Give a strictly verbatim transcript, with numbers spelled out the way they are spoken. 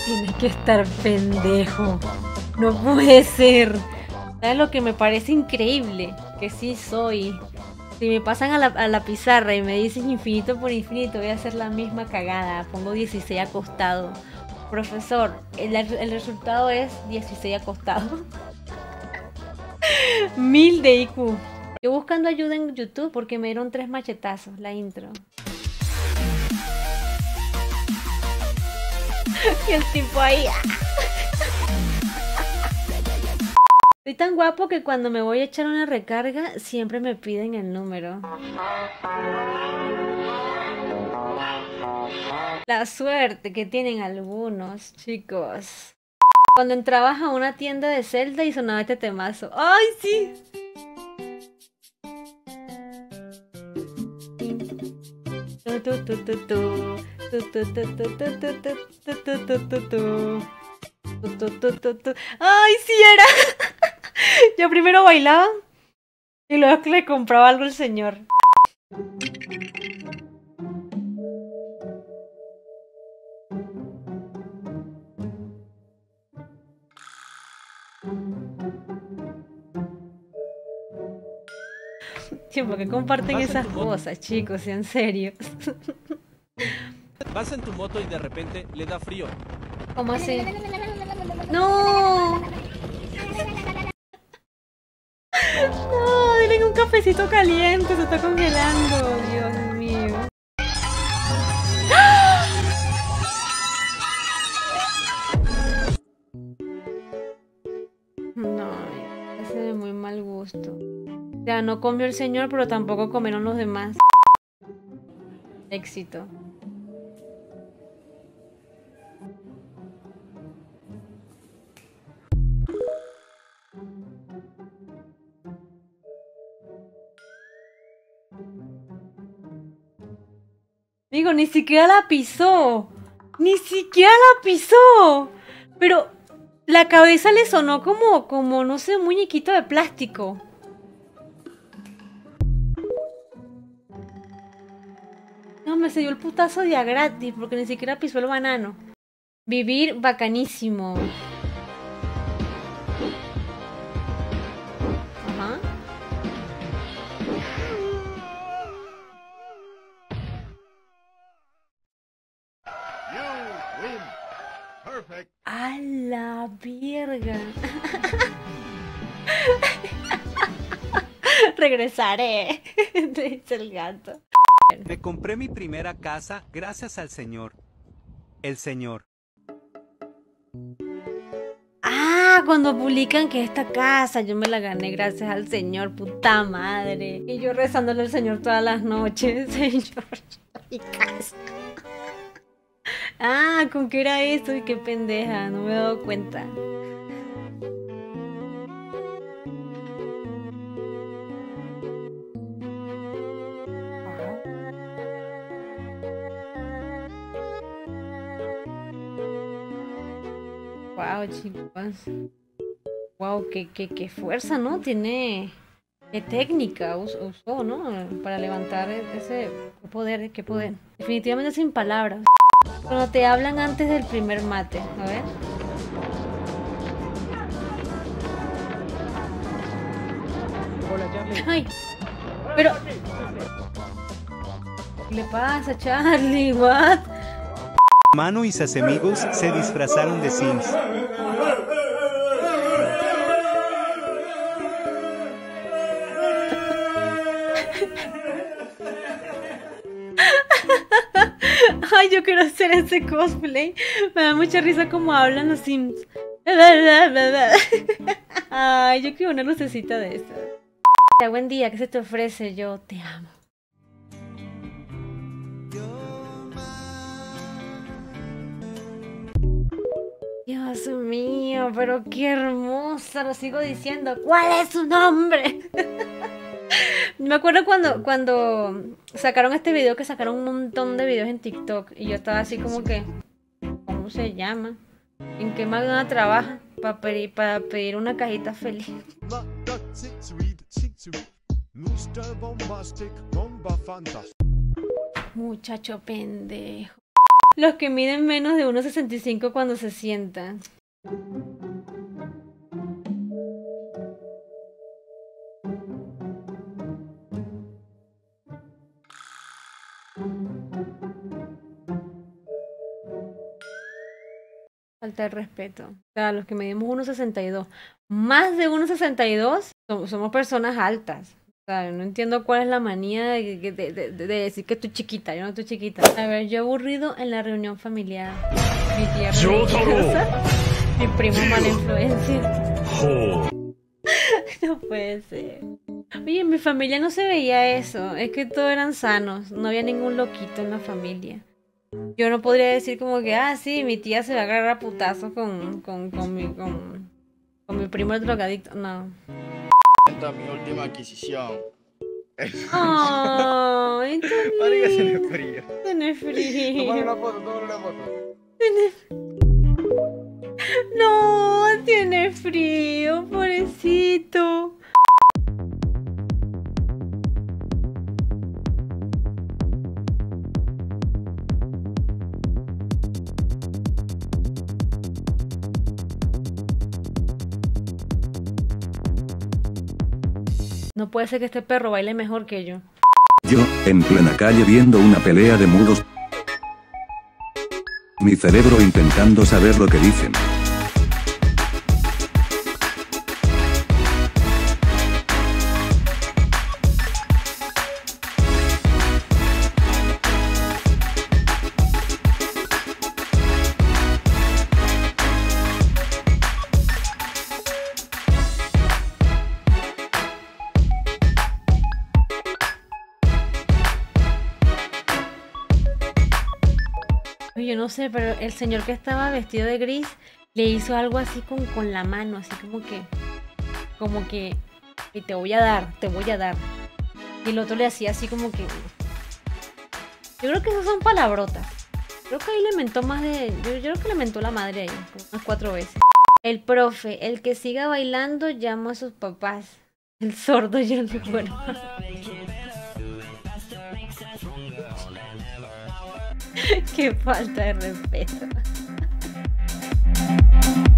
Tienes que estar pendejo. No puede ser. ¿Sabes lo que me parece increíble? Que sí soy. Si me pasan a la, a la pizarra y me dicen infinito por infinito, voy a hacer la misma cagada. Pongo dieciséis acostado. Profesor, el, el resultado es dieciséis acostado. Mil de I Q. Yo buscando ayuda en YouTube porque me dieron tres machetazos la intro. Y el tipo ahí. Soy tan guapo que cuando me voy a echar una recarga siempre me piden el número. La suerte que tienen algunos, chicos. Cuando entrabas a una tienda de Zelda y sonaba este temazo. ¡Ay, sí! ¡Ay, sí era! Yo primero bailaba y luego le compraba algo al señor. Sí, porque comparten esas cosas, chicos, en serio. Vas en tu moto y de repente le da frío. ¿Cómo así? ¡No! No, denle un cafecito caliente, se está congelando, Dios mío. No, ese es de muy mal gusto. O sea, no comió el señor, pero tampoco comieron los demás. Éxito. Digo, ni siquiera la pisó. Ni siquiera la pisó. Pero la cabeza le sonó como, como, no sé, un muñequito de plástico. No, me se dio el putazo de a gratis porque ni siquiera pisó el banano. Vivir bacanísimo. Ajá. A la verga. Regresaré, dice el gato. Me compré mi primera casa gracias al Señor. El Señor. Ah, cuando publican que esta casa yo me la gané gracias al Señor, puta madre. Y yo rezándole al Señor todas las noches, Señor, mi casa. Ah, ¿con qué era esto? Y qué pendeja, no me he dado cuenta. Wow, chicos. Wow, qué, qué, qué fuerza, ¿no? Tiene... Qué técnica usó, usó, ¿no? Para levantar ese... Qué poder, qué poder. Definitivamente sin palabras. Cuando te hablan antes del primer mate, a ver. Hola, Charlie. Ay, pero... ¿Qué le pasa, Charlie? What? Mano y sus amigos se disfrazaron de Sims. Ay, yo quiero hacer ese cosplay. Me da mucha risa como hablan los Sims. Ay, yo quiero una lucecita de esa. Buen día, ¿qué se te ofrece? Yo te amo. Dios mío, pero qué hermosa, lo sigo diciendo. ¿Cuál es su nombre? Me acuerdo cuando, cuando sacaron este video, que sacaron un montón de videos en TikTok. Y yo estaba así como que, ¿cómo se llama? ¿En qué McDonald's trabaja? Para pedir, para pedir una cajita feliz. Muchacho pendejo. Los que miden menos de uno sesenta y cinco cuando se sientan. Falta de respeto. O sea, los que medimos uno sesenta y dos. Más de uno sesenta y dos somos, somos personas altas. O sea, no entiendo cuál es la manía de, de, de, de- de decir que estoy chiquita. Yo no estoy chiquita. A ver, yo aburrido en la reunión familiar. Mi tía religiosa. Mi primo mala influencia. No puede ser. Oye, en mi familia no se veía eso. Es que todos eran sanos. No había ningún loquito en la familia. Yo no podría decir como que, ah, sí, mi tía se va a agarrar a putazos con, con, con, mi, con, con mi primo el drogadicto. No. Esta es mi última adquisición. Ay, Marica, tiene Tony. frío. Tiene Tómale frío. una foto, tómale una foto. No, tiene frío, pobrecito. No puede ser que este perro baile mejor que yo. Yo, en plena calle viendo una pelea de mudos. Mi cerebro intentando saber lo que dicen. Oye, yo no sé, pero el señor que estaba vestido de gris le hizo algo así con, con la mano, así como que, como que, y te voy a dar, te voy a dar. Y el otro le hacía así como que, yo creo que esas son palabrotas. Creo que ahí le mentó más de, yo, yo creo que le mentó la madre ahí, como unas cuatro veces. El profe, el que siga bailando llama a sus papás. El sordo y el bueno. Qué falta de respeto.